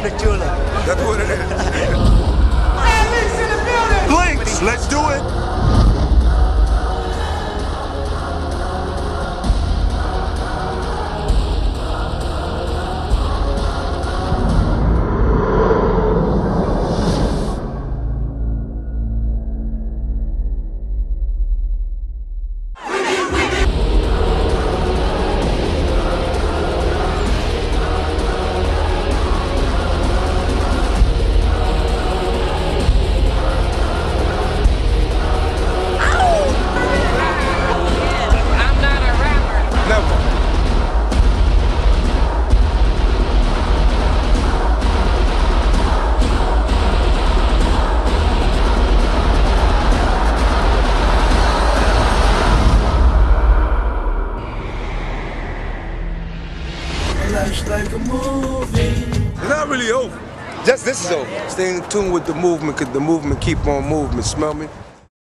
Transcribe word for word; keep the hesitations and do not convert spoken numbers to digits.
I'm the jeweler. That's what it is. Linx in the building! Linx, let's do it. Life's like a movie. It's not really over. Just this is over. Stay in tune with the movement, because the movement keep on moving. Smell me?